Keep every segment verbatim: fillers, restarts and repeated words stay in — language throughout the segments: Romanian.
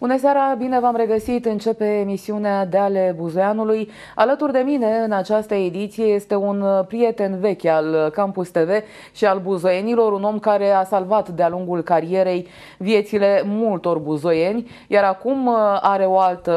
Bună seara, bine v-am regăsit. Începe emisiunea de ale Buzoianului. Alături de mine în această ediție este un prieten vechi al Campus T V și al buzoienilor, un om care a salvat de-a lungul carierei viețile multor buzoieni, iar acum are o altă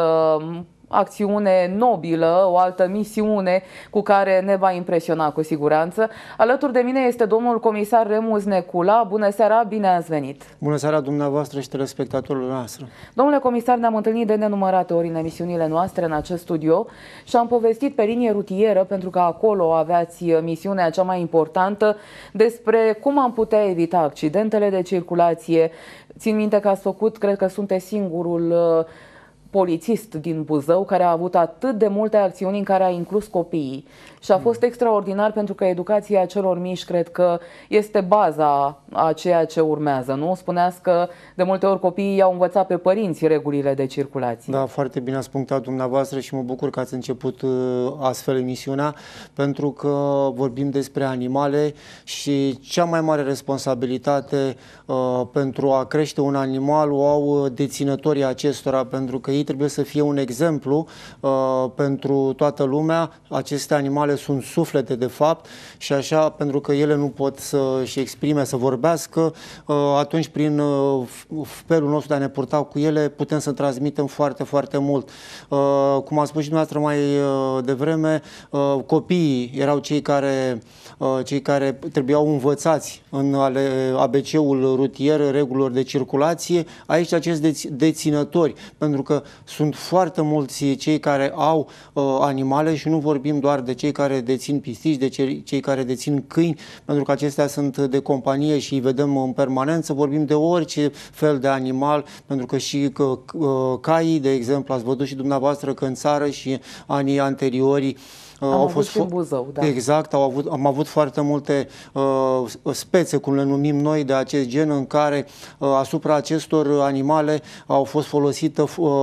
acțiune nobilă, o altă misiune cu care ne va impresiona cu siguranță. Alături de mine este domnul comisar Remus Necula. Bună seara, bine ați venit! Bună seara dumneavoastră și telespectatorilor noastre! Domnule comisar, ne-am întâlnit de nenumărate ori în emisiunile noastre în acest studio și am povestit pe linie rutieră, pentru că acolo aveați misiunea cea mai importantă, despre cum am putea evita accidentele de circulație. Țin minte că ați făcut, cred că sunteți singurul polițist din Buzău care a avut atât de multe acțiuni în care a inclus copiii. Și a fost extraordinar, pentru că educația celor mici cred că este baza a ceea ce urmează, nu? Spuneați că de multe ori copiii i-au învățat pe părinți regulile de circulație. Da, foarte bine ați punctat dumneavoastră și mă bucur că ați început astfel emisiunea, pentru că vorbim despre animale și cea mai mare responsabilitate uh, pentru a crește un animal o au deținătorii acestora, pentru că ei trebuie să fie un exemplu uh, pentru toată lumea. Aceste animale sunt suflete de fapt și așa, pentru că ele nu pot să-și exprime, să vorbească, atunci prin felul nostru de a ne purta cu ele putem să transmitem foarte, foarte mult. Cum a spus și dumneavoastră mai devreme, copiii erau cei care, cei care trebuiau învățați în A B C-ul rutier, regulilor de circulație, aici acești deținători, pentru că sunt foarte mulți cei care au animale și nu vorbim doar de cei care dețin pisici, de cei, cei care dețin câini, pentru că acestea sunt de companie și îi vedem în permanență. Vorbim de orice fel de animal, pentru că și că, caii, de exemplu, ați văzut și dumneavoastră că în țară și anii anteriori Am au avut fost și în Buzău, da. Exact, au avut, am avut foarte multe uh, spețe, cum le numim noi, de acest gen, în care uh, asupra acestor animale au fost folosită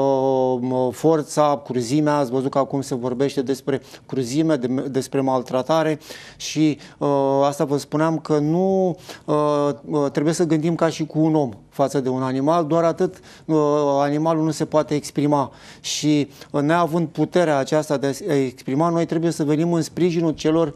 uh, forța, cruzimea. Ați văzut că acum se vorbește despre cruzime, de, despre maltratare și uh, asta vă spuneam că nu uh, trebuie să gândim ca și cu un om față de un animal, doar atât uh, animalul nu se poate exprima și uh, neavând puterea aceasta de a exprima, noi trebuie să venim în sprijinul celor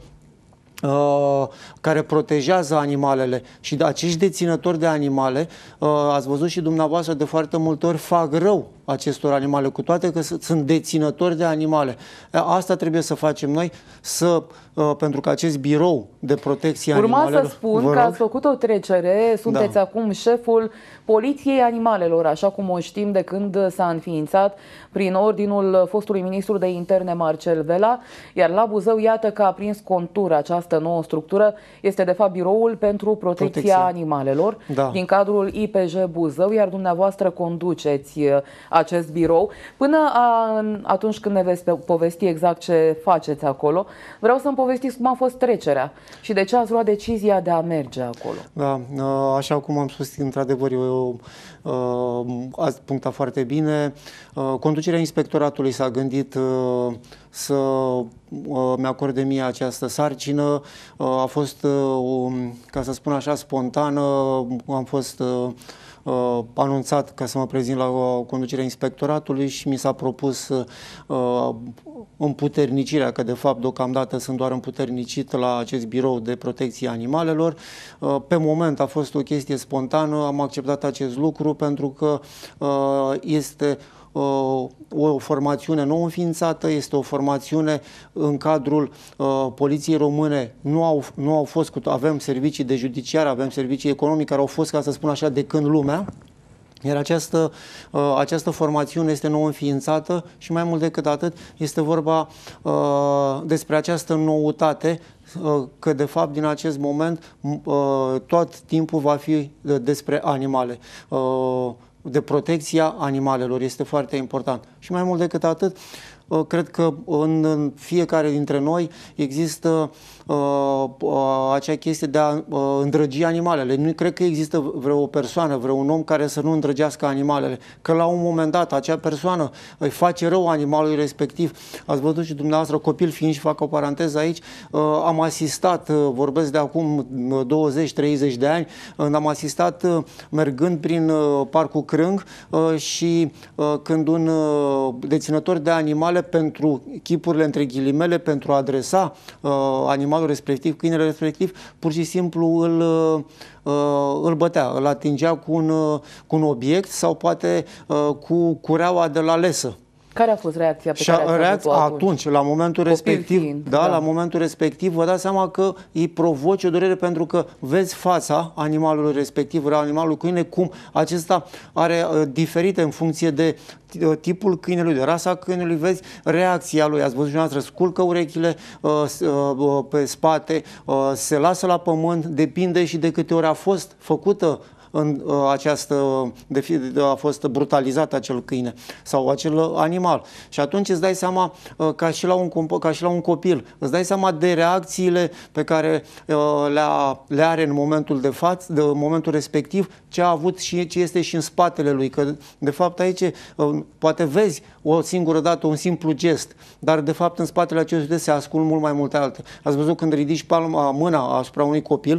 uh, care protejează animalele și de acești deținători de animale, uh, ați văzut și dumneavoastră de foarte multe ori, fac rău acestor animale, cu toate că sunt deținători de animale. Asta trebuie să facem noi, să, uh, pentru că acest birou de protecție a animalelor... Urma să spun că ați făcut o trecere, sunteți da. acum șeful Poliției Animalelor, așa cum o știm de când s-a înființat prin ordinul fostului ministru de interne Marcel Vela, iar la Buzău, iată că a prins contur această nouă structură, este de fapt biroul pentru protecția, protecția. animalelor, da. din cadrul I P J Buzău, iar dumneavoastră conduceți acest birou. Până a, atunci când ne veți povesti exact ce faceți acolo, vreau să-mi povestiți cum a fost trecerea și de ce ați luat decizia de a merge acolo. Da, așa cum am spus, într-adevăr, eu, ați punctat foarte bine. Conducerea inspectoratului s-a gândit să mi acorde mie această sarcină. A fost, ca să spun așa, spontană. Am fost Uh, anunțat ca să mă prezint la uh, conducerea inspectoratului și mi s-a propus uh, împuternicirea, că de fapt deocamdată sunt doar împuternicit la acest birou de protecție a animalelor. Uh, pe moment a fost o chestie spontană, am acceptat acest lucru pentru că uh, este o formațiune nou înființată, este o formațiune în cadrul uh, Poliției Române. Nu au, nu au fost, cu, avem servicii de judiciar, avem servicii economice care au fost, ca să spun așa, de când lumea. Iar această, uh, această formațiune este nou înființată și mai mult decât atât este vorba uh, despre această noutate, uh, că de fapt din acest moment uh, tot timpul va fi despre animale. Uh, de protecția animalelor. Este foarte important. Și mai mult decât atât, cred că în fiecare dintre noi există acea chestie de a îndrăgi animalele. Nu cred că există vreo persoană, vreun om care să nu îndrăgească animalele, că la un moment dat acea persoană îi face rău animalului respectiv. Ați văzut și dumneavoastră, copil fiind, și fac o paranteză aici, am asistat, vorbesc de acum douăzeci treizeci de ani, am asistat mergând prin Parcul Crâng și când un deținător de animale, pentru chipurile între ghilimele, pentru a adresa animalul respectiv, câinele respectiv, pur și simplu îl, îl bătea, îl atingea cu un, cu un obiect sau poate cu cureaua de la lesă. Care a fost reacția pe și care ați reacția avut-o atunci? atunci, la momentul Copil respectiv, fiind, da, da, la momentul respectiv, vă dați seama că îi provoci o durere, pentru că vezi fața animalului respectiv, animalul câine, cum acesta are uh, diferite în funcție de uh, tipul câinelui, de rasa câinelui, vezi reacția lui. Ați văzut dumneavoastră, sculcă urechile uh, uh, pe spate, uh, se lasă la pământ, depinde și de câte ori a fost făcută în uh, această, de fi, de, a fost brutalizat acel câine sau acel animal. Și atunci îți dai seama, uh, ca, și la un, ca și la un copil, îți dai seama de reacțiile pe care uh, le-a, le are în momentul de față, de momentul respectiv, ce a avut și ce este și în spatele lui. Că, de fapt, aici uh, poate vezi o singură dată un simplu gest, dar, de fapt, în spatele acestui gest se ascund mult mai multe alte. Ați văzut când ridici palma, mâna asupra unui copil,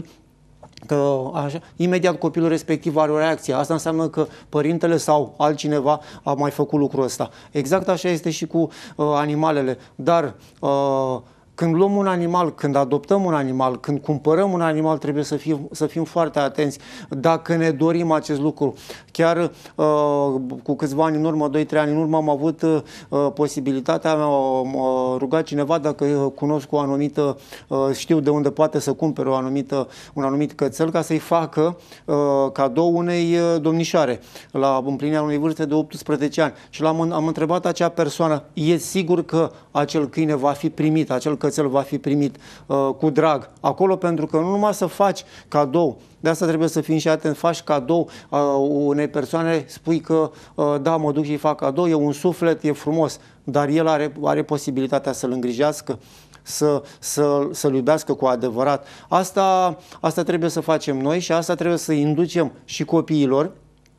că așa, imediat copilul respectiv are o reacție. Asta înseamnă că părintele sau altcineva a mai făcut lucrul ăsta. Exact așa este și cu uh, animalele. Dar uh, când luăm un animal, când adoptăm un animal, când cumpărăm un animal, trebuie să fim, să fim foarte atenți dacă ne dorim acest lucru. Chiar uh, cu câțiva ani în urmă, doi trei ani în urmă, am avut uh, posibilitatea, m-a rugat cineva dacă cunosc o anumită, uh, știu de unde poate să cumpere o anumită, un anumit cățel, ca să-i facă uh, cadou unei uh, domnișoare la împlinirea unei vârste de optsprezece ani. Și l-am am întrebat acea persoană, e sigur că acel câine va fi primit, acel cățel va fi primit uh, cu drag acolo, pentru că nu numai să faci cadou, de asta trebuie să fim și atent, faci cadou uh, unei persoane, spui că uh, da, mă duc și îi fac cadou, e un suflet, e frumos, dar el are, are posibilitatea să-l îngrijească, să, să, să-l iubească cu adevărat. Asta, asta trebuie să facem noi și asta trebuie să inducem și copiilor,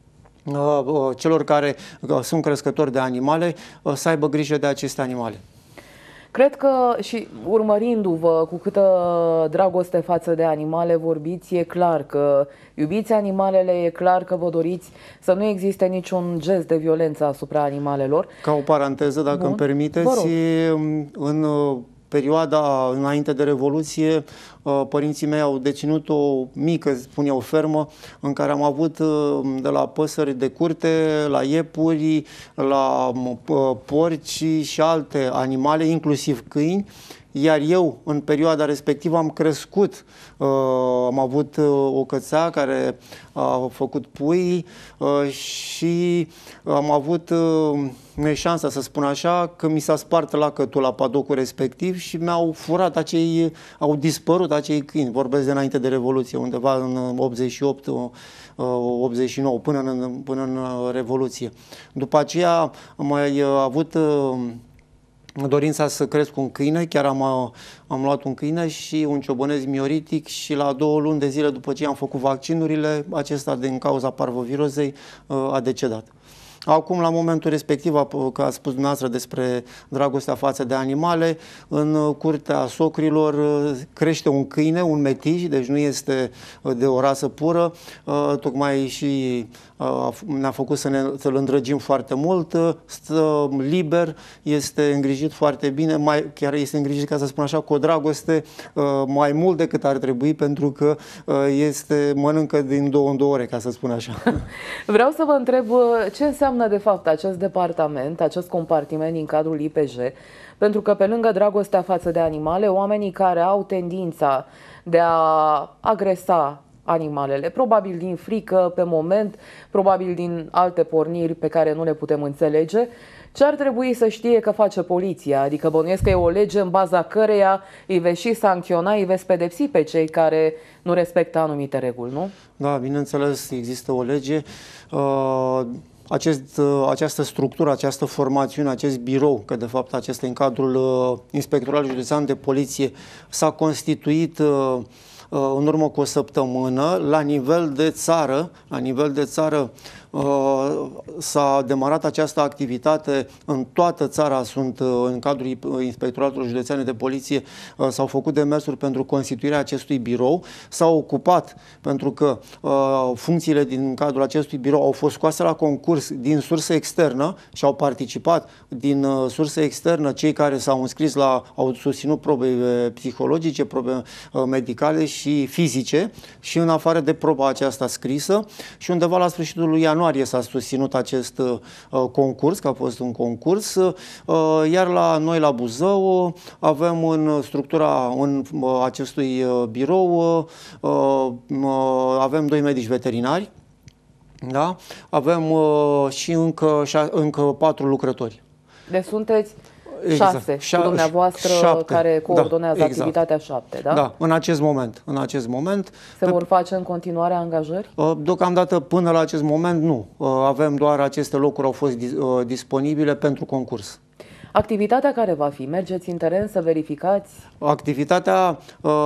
celor care sunt crescători de animale, să aibă grijă de aceste animale. Cred că și urmărindu-vă cu câtă dragoste față de animale vorbiți, e clar că iubiți animalele, e clar că vă doriți să nu existe niciun gest de violență asupra animalelor. Ca o paranteză, dacă Bun. îmi permiteți, în perioada înainte de Revoluție, părinții mei au deținut o mică, spun eu, fermă în care am avut de la păsări de curte, la iepuri, la porci și alte animale, inclusiv câini. Iar eu, în perioada respectivă, am crescut, uh, am avut uh, o cățea care a făcut pui uh, și am avut uh, șansa, să spun așa, că mi s-a spart lacătul la padocul respectiv și mi-au furat acei, au dispărut acei câini. Vorbesc de înainte de Revoluție, undeva în optzeci și opt optzeci și nouă, până în, până în Revoluție. După aceea am mai avut uh, dorința să cresc un câine, chiar am, am luat un câine și un ciobănesc mioritic și la două luni de zile după ce am făcut vaccinurile, acesta din cauza parvovirozei a decedat. Acum, la momentul respectiv, că a spus dumneavoastră despre dragostea față de animale, în curtea socrilor crește un câine, un metiș, deci nu este de o rasă pură, tocmai și ne-a făcut să ne, să-l îndrăgim foarte mult, stă liber, este îngrijit foarte bine, mai, chiar este îngrijit, ca să spun așa, cu o dragoste mai mult decât ar trebui, pentru că este, mănâncă din două în două ore, ca să spun așa. Vreau să vă întreb ce înseamnă de fapt acest departament, acest compartiment din cadrul I P J, pentru că pe lângă dragostea față de animale, oamenii care au tendința de a agresa animalele, probabil din frică pe moment, probabil din alte porniri pe care nu le putem înțelege, ce ar trebui să știe că face poliția? Adică bănuiesc că e o lege în baza căreia îi veți și sancționa, îi veți pedepsi pe cei care nu respectă anumite reguli, nu? Da, bineînțeles, există o lege. Uh... acest, această structură, această formațiune, acest birou, că de fapt acesta în cadrul Inspectoral Județean de Poliție, s-a constituit în urmă cu o săptămână la nivel de țară, la nivel de țară s-a demarat această activitate în toată țara. Sunt în cadrul Inspectoratului Județean de Poliție, s-au făcut demersuri pentru constituirea acestui birou, s-au ocupat pentru că funcțiile din cadrul acestui birou au fost scoase la concurs din sursă externă și au participat din sursă externă cei care s-au înscris la, au susținut probe psihologice, probe medicale și fizice, și în afară de proba aceasta scrisă, și undeva la sfârșitul lui ianuarie s-a susținut acest uh, concurs, că a fost un concurs, uh, iar la noi la Buzău avem în structura în, uh, acestui uh, birou uh, uh, avem doi medici veterinari, da? Avem uh, și încă, încă patru lucrători. Deci sunteți șase, exact. Cu dumneavoastră șapte, care coordonează da, activitatea exact. șapte, da? Da, în acest moment. În acest moment Se pe... vor face în continuare angajări? Deocamdată, până la acest moment, nu. Avem doar aceste locuri, au fost disponibile pentru concurs. Activitatea care va fi? Mergeți în teren să verificați? Activitatea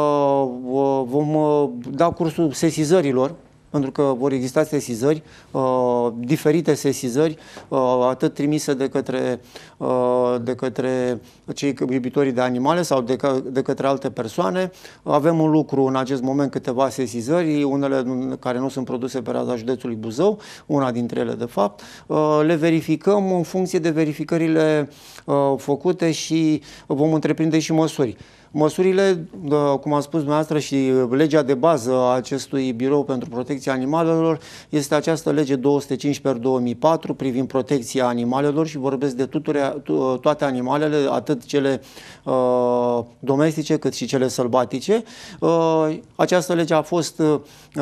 vom da cursul sesizărilor, pentru că vor exista sesizări, uh, diferite sesizări, uh, atât trimise de către, uh, de către cei iubitorii de animale sau de, că, de către alte persoane. Avem în lucru în acest moment câteva sesizări, unele care nu sunt produse pe raza județului Buzău, una dintre ele de fapt. Uh, le verificăm în funcție de verificările uh, făcute și vom întreprinde și măsuri. Măsurile, cum am spus dumneavoastră, și legea de bază a acestui birou pentru protecția animalelor este această lege două sute cincisprezece pe două mii patru privind protecția animalelor, și vorbesc de tuture, toate animalele, atât cele uh, domestice cât și cele sălbatice. Uh, această lege a fost, uh,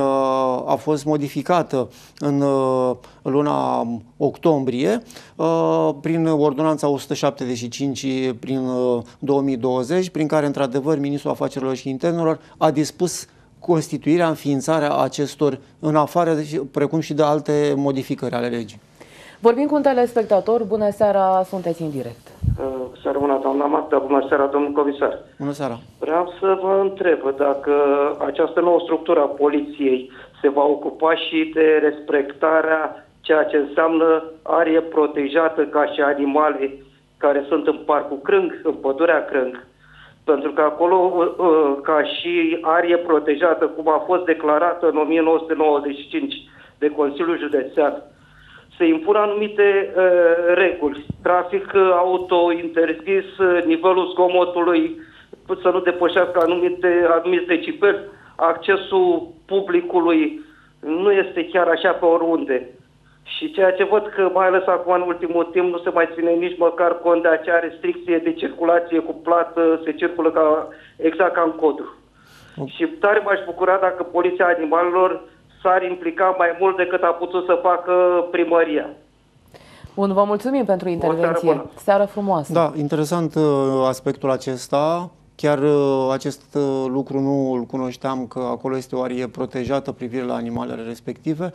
a fost modificată în uh, luna octombrie uh, prin ordonanța o sută șaptezeci și cinci prin uh, două mii douăzeci, prin care într-adevăr Ministrul Afacerilor și Internelor a dispus constituirea, înființarea acestor, în afară, precum și de alte modificări ale legii. Vorbim cu un telespectator. Bună seara, sunteți în direct. Seara bună, doamna Magda, bună seara, domnul comisar. Bună seara. Vreau să vă întreb dacă această nouă structură a poliției se va ocupa și de respectarea ceea ce înseamnă arie protejată ca și animale care sunt în Parcul Crâng, în Pădurea Crâng. Pentru că acolo, ca și arie protejată, cum a fost declarată în o mie nouă sute nouăzeci și cinci de Consiliul Județean, se impun anumite uh, reguli. Trafic auto interzis, nivelul zgomotului să nu depășească anumite, anumiți decibeli, accesul publicului nu este chiar așa pe oriunde. Și ceea ce văd că, mai ales acum în ultimul timp, nu se mai ține nici măcar cont de acea restricție de circulație cu plată, se circulă ca, exact ca în codru. Okay. Și tare m-aș bucura dacă Poliția Animalelor s-ar implica mai mult decât a putut să facă primăria. Bun, vă mulțumim pentru intervenție. Seară, seară frumoasă. Da, interesant aspectul acesta. Chiar acest lucru nu îl cunoșteam, că acolo este o arie protejată privire la animalele respective.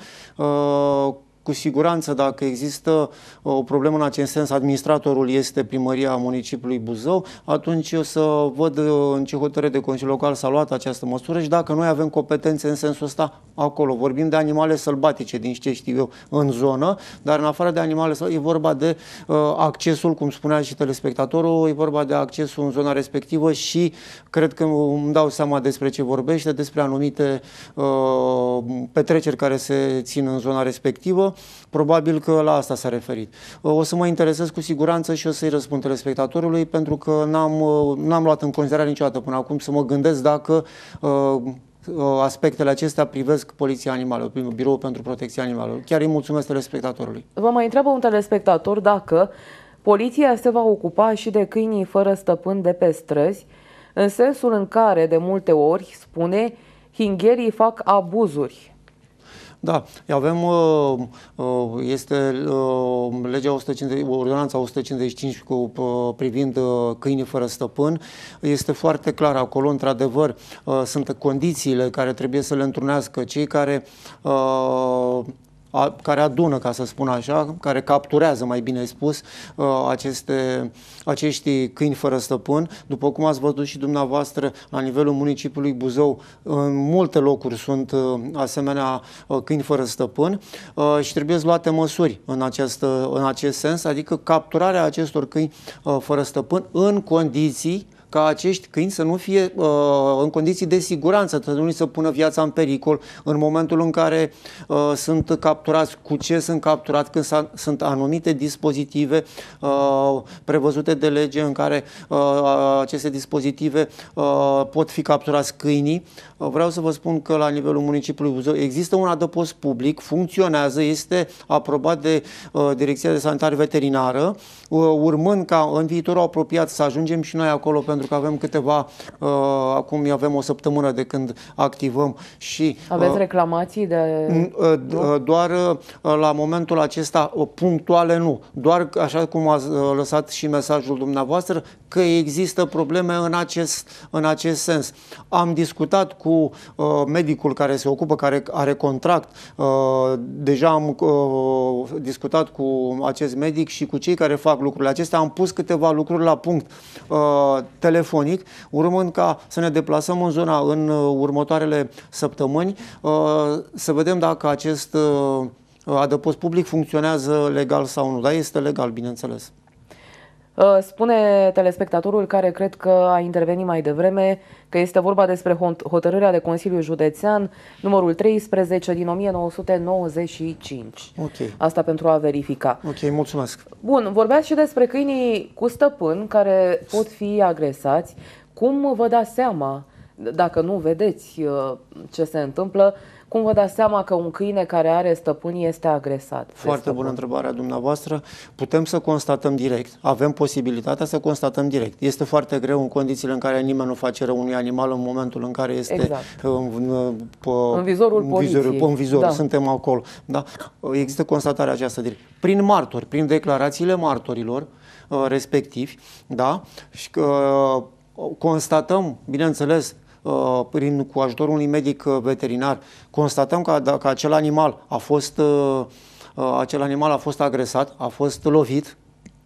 Cu siguranță, dacă există o problemă în acest sens, administratorul este primăria municipiului Buzău, atunci o să văd în ce hotărâre de Consiliu Local s-a luat această măsură și dacă noi avem competențe în sensul ăsta acolo. Vorbim de animale sălbatice, din ce știu eu, în zonă, dar în afară de animale sălbatice, e vorba de uh, accesul, cum spunea și telespectatorul, e vorba de accesul în zona respectivă și cred că îmi dau seama despre ce vorbește, despre anumite uh, petreceri care se țin în zona respectivă. Probabil că la asta s-a referit. O să mă interesez cu siguranță și o să-i răspund telespectatorului, pentru că n-am, n-am luat în considerare niciodată până acum să mă gândesc dacă uh, aspectele acestea privesc Poliția Animalelor, Biroul pentru Protecția Animalelor. Chiar îi mulțumesc telespectatorului. Vă mai întreabă un telespectator dacă poliția se va ocupa și de câinii fără stăpân de pe străzi, în sensul în care, de multe ori, spune, hingherii fac abuzuri. Da, avem, este legea o sută cincizeci, ordonanța o sută cincizeci și cinci cu, privind câinii fără stăpân. Este foarte clar acolo, într-adevăr, sunt condițiile care trebuie să le întrunească cei care a, care adună, ca să spun așa, care capturează, mai bine spus, aceste, acești câini fără stăpân. După cum ați văzut și dumneavoastră, la nivelul municipiului Buzău, în multe locuri sunt asemenea câini fără stăpân și trebuie luate măsuri în acest, în acest sens, adică capturarea acestor câini fără stăpân în condiții ca acești câini să nu fie uh, în condiții de siguranță, să nu să pună viața în pericol în momentul în care uh, sunt capturați, cu ce sunt capturați, când sunt anumite dispozitive uh, prevăzute de lege în care uh, aceste dispozitive uh, pot fi capturați câinii. Uh, vreau să vă spun că la nivelul municipiului Buzău există un adăpost public, funcționează, este aprobat de uh, Direcția de Sanitare Veterinară, uh, urmând ca în viitorul apropiat să ajungem și noi acolo, pentru că avem câteva, uh, acum avem o săptămână de când activăm și... Aveți uh, reclamații de... Uh, uh, doar uh, la momentul acesta uh, punctuale nu, doar așa cum ați uh, lăsat și mesajul dumneavoastră, că există probleme în acest, în acest sens. Am discutat cu uh, medicul care se ocupă, care are contract, uh, deja am uh, discutat cu acest medic și cu cei care fac lucrurile acestea, am pus câteva lucruri la punct uh, telefonic, urmând ca să ne deplasăm în zona în uh, următoarele săptămâni, uh, să vedem dacă acest uh, adăpost public funcționează legal sau nu. Dar este legal, bineînțeles. Spune telespectatorul care cred că a intervenit mai devreme că este vorba despre hotărârea de Consiliu Județean numărul treisprezece din o mie nouă sute nouăzeci și cinci. Okay. Asta pentru a verifica. Ok, mulțumesc. Bun, vorbeați și despre câinii cu stăpân care pot fi agresați. Cum vă dați seama, dacă nu vedeți ce se întâmplă, cum vă dați seama că un câine care are stăpân este agresat? Foarte bună întrebarea dumneavoastră. Putem să constatăm direct. Avem posibilitatea să constatăm direct. Este foarte greu în condițiile în care nimeni nu face rău unui animal în momentul în care este exact. în, în, în vizorul poliției. În vizor, da. Suntem acolo. Da? Există constatarea aceasta direct. Prin martori, prin declarațiile martorilor respectivi, da? Și că constatăm, bineînțeles, prin, cu ajutorul unui medic veterinar, constatăm că dacă acel animal a fost, acel animal a fost agresat, a fost lovit,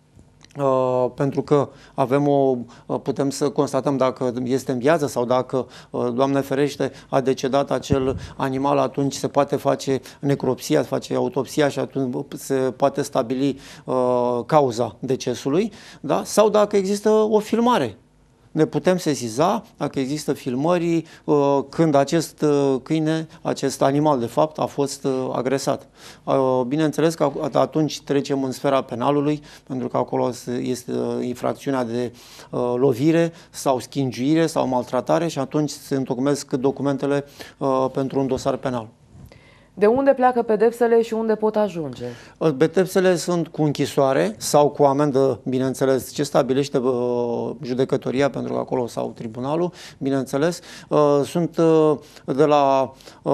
pentru că avem o, putem să constatăm dacă este în viață sau dacă, Doamne ferește, a decedat acel animal, atunci se poate face necropsia, se face autopsia și atunci se poate stabili uh, cauza decesului, da? Sau dacă există o filmare. Ne putem sesiza dacă există filmări uh, când acest uh, câine, acest animal de fapt a fost uh, agresat. Uh, bineînțeles că atunci trecem în sfera penalului, pentru că acolo este uh, infracțiunea de uh, lovire sau schingiuire sau maltratare și atunci se întocmesc documentele uh, pentru un dosar penal. De unde pleacă pedepsele și unde pot ajunge? Pedepsele sunt cu închisoare sau cu amendă, bineînțeles, ce stabilește uh, judecătoria, pentru că acolo sau tribunalul, bineînțeles. Uh, sunt uh, de la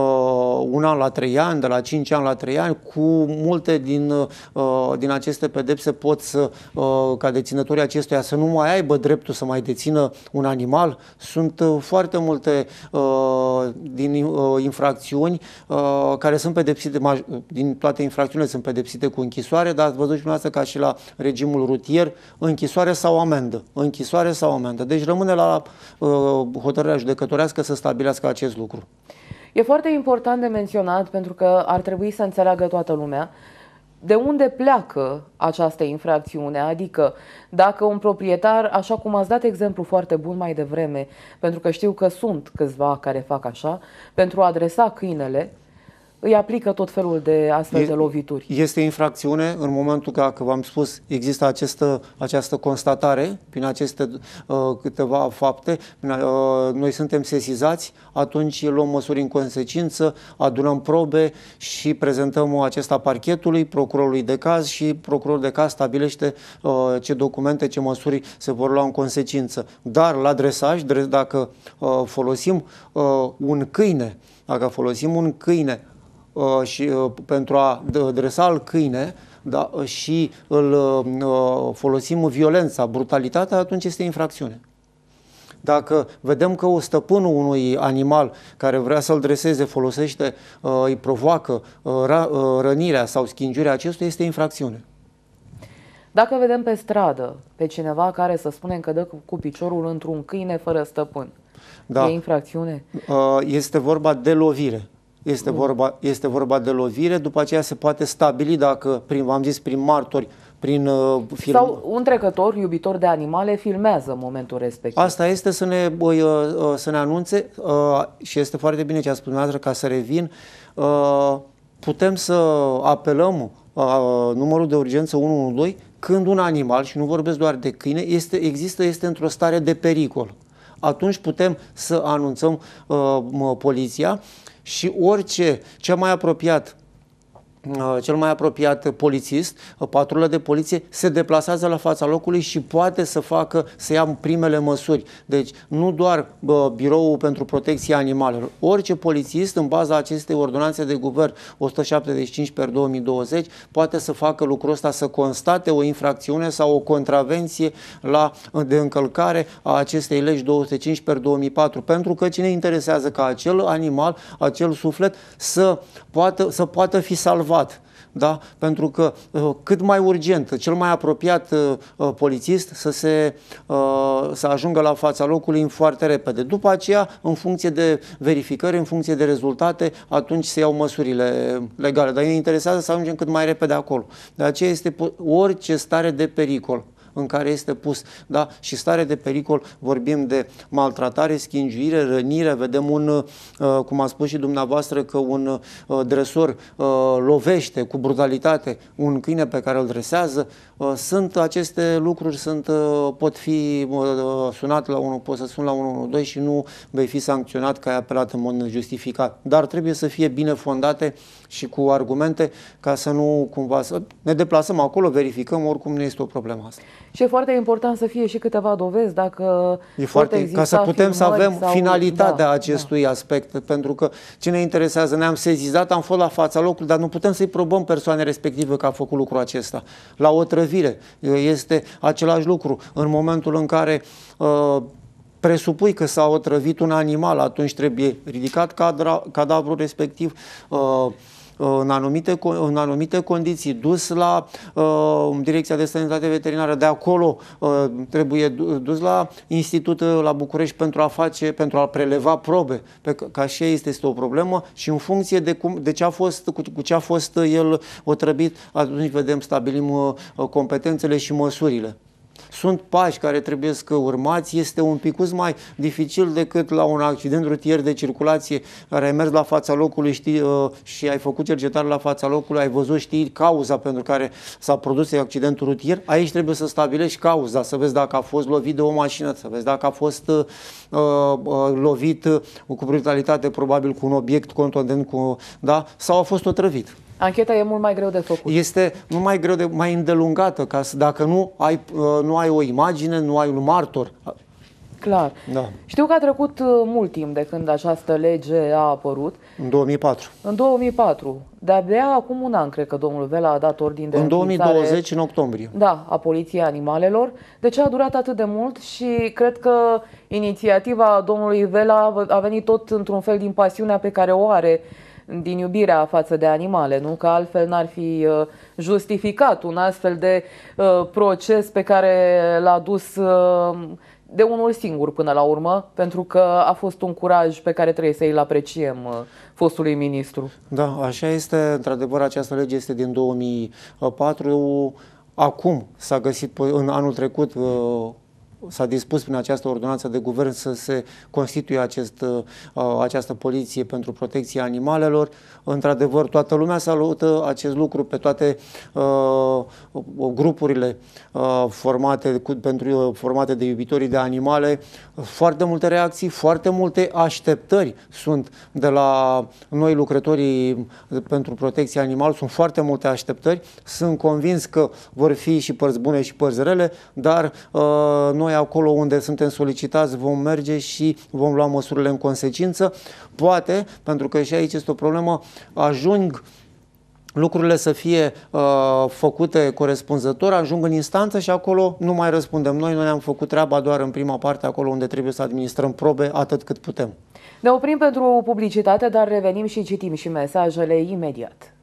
uh, un an la trei ani, de la cinci ani la trei ani, cu multe din, uh, din aceste pedepse pot să, uh, ca deținătorii acestuia să nu mai aibă dreptul să mai dețină un animal. Sunt uh, foarte multe uh, din uh, infracțiuni uh, care sunt pedepsite, din toate infracțiunile sunt pedepsite cu închisoare, dar ați văzut și dumneavoastră ca și la regimul rutier, închisoare sau amendă. Închisoare sau amendă. Deci rămâne la uh, hotărârea judecătorească să stabilească acest lucru. E foarte important de menționat, pentru că ar trebui să înțeleagă toată lumea de unde pleacă această infracțiune, adică dacă un proprietar, așa cum ați dat exemplu foarte bun mai devreme, pentru că știu că sunt câțiva care fac așa, pentru a adresa câinele, îi aplică tot felul de astfel e, de lovituri. Este infracțiune în momentul că, că v-am spus, există această, această constatare prin aceste uh, câteva fapte, uh, noi suntem sesizați, atunci luăm măsuri în consecință, adunăm probe și prezentăm acesta parchetului, procurorului de caz și procurorul de caz stabilește uh, ce documente, ce măsuri se vor lua în consecință. Dar la dresaj, dacă uh, folosim uh, un câine, dacă folosim un câine Uh, și uh, pentru a dresa al câine, da, și îl uh, folosim violența, brutalitatea, atunci este infracțiune. Dacă vedem că o stăpânul unui animal care vrea să-l dreseze, folosește, îi provoacă rănirea sau schingiurea acestuia, este infracțiune. Dacă vedem pe stradă pe cineva care, să spunem, că dă cu piciorul într-un câine fără stăpân, da. E infracțiune? Este vorba de lovire. Este vorba, este vorba de lovire, după aceea se poate stabili dacă, prin, v-am zis, prin martori, prin uh, film. Sau un trecător, iubitor de animale, filmează momentul respectiv. Asta este să ne, uh, uh, să ne anunțe uh, și este foarte bine ce a spus dumneavoastră, ca să revin, uh, putem să apelăm uh, numărul de urgență unu unu doi când un animal, și nu vorbesc doar de câine, este, există, este într-o stare de pericol. Atunci putem să anunțăm uh, poliția și orice, cel mai apropiat, cel mai apropiat polițist, patrulă de poliție, se deplasează la fața locului și poate să facă, să ia primele măsuri. Deci nu doar bă, Biroul pentru Protecția Animalelor. Orice polițist, în baza acestei ordonanțe de guvern o sută șaptezeci și cinci pe două mii douăzeci, poate să facă lucrul ăsta, să constate o infracțiune sau o contravenție la, de încălcare a acestei legi două sute cinci pe două mii patru. Pentru că cine interesează ca acel animal, acel suflet, să poată, să poată fi salvat. Da? Pentru că uh, cât mai urgent, cel mai apropiat uh, polițist să, se, uh, să ajungă la fața locului în foarte repede. După aceea, în funcție de verificări, în funcție de rezultate, atunci se iau măsurile legale. Dar ne interesează să ajungem cât mai repede acolo. De aceea este orice stare de pericol în care este pus, da? Și stare de pericol, vorbim de maltratare, schingiuire, rănire, vedem un, uh, cum a spus și dumneavoastră, că un uh, dresor uh, lovește cu brutalitate un câine pe care îl dresează. Uh, sunt aceste lucruri, sunt, uh, pot fi uh, sunat la unu, pot să sun la unu unu doi și nu vei fi sancționat că ai apelat în mod nejustificat. Dar trebuie să fie bine fondate și cu argumente ca să nu cumva să ne deplasăm acolo, verificăm, oricum nu este o problemă asta. Și e foarte important să fie și câteva dovezi dacă e foarte, ca să putem să avem sau, finalitatea da, acestui da. aspect, pentru că ce ne interesează, ne-am sezizat, am fost la fața locului, dar nu putem să-i probăm persoane respective că a făcut lucrul acesta. La otrăvire este același lucru. În momentul în care uh, presupui că s-a otrăvit un animal, atunci trebuie ridicat cadra, cadavrul respectiv, uh, În anumite, în anumite condiții, dus la uh, Direcția de Sănătate Veterinară, de acolo uh, trebuie dus la Institut la București pentru a face, pentru a preleva probe, pe, ca și este, este o problemă și în funcție de, cum, de ce a fost, cu, cu ce a fost el otrăvit, atunci vedem, stabilim uh, competențele și măsurile. Sunt pași care trebuie să urmați, este un picuț mai dificil decât la un accident rutier de circulație care ai mers la fața locului, știi, și ai făcut cercetare la fața locului, ai văzut, știi, cauza pentru care s-a produs accidentul rutier. Aici trebuie să stabilești cauza, să vezi dacă a fost lovit de o mașină, să vezi dacă a fost uh, uh, lovit cu brutalitate, probabil cu un obiect contundent, cu, da? Sau a fost otrăvit. Ancheta e mult mai greu de făcut. Este mult mai greu, de, mai îndelungată, ca să, dacă nu ai, nu ai o imagine, nu ai un martor. Clar. Da. Știu că a trecut mult timp de când această lege a apărut. În două mii patru. În două mii patru. De-abia acum un an, cred că domnul Vela a dat ordin de în două mii douăzeci, în octombrie. Da, a Poliției Animalelor. De ce a durat atât de mult? Și cred că inițiativa domnului Vela a venit tot într-un fel din pasiunea pe care o are, din iubirea față de animale, nu? Că altfel n-ar fi uh, justificat un astfel de uh, proces pe care l-a dus uh, de unul singur până la urmă, pentru că a fost un curaj pe care trebuie să îl apreciem uh, fostului ministru. Da, așa este. Într-adevăr, această lege este din două mii patru. Acum s-a găsit, în anul trecut, uh, s-a dispus prin această ordonanță de guvern să se constituie acest, uh, această poliție pentru protecția animalelor. Într-adevăr, toată lumea salută acest lucru, pe toate uh, grupurile uh, formate, cu, pentru, formate de iubitorii de animale. Foarte multe reacții, foarte multe așteptări sunt de la noi, lucrătorii pentru protecția animalelor. Sunt foarte multe așteptări. Sunt convins că vor fi și părți bune și părți rele, dar uh, noi acolo unde suntem solicitați vom merge și vom lua măsurile în consecință. Poate, pentru că și aici este o problemă, ajung lucrurile să fie uh, făcute corespunzător, ajung în instanță și acolo nu mai răspundem noi, noi ne-am făcut treaba doar în prima parte, acolo unde trebuie să administrăm probe, atât cât putem. Ne oprim pentru publicitate, dar revenim și citim și mesajele imediat.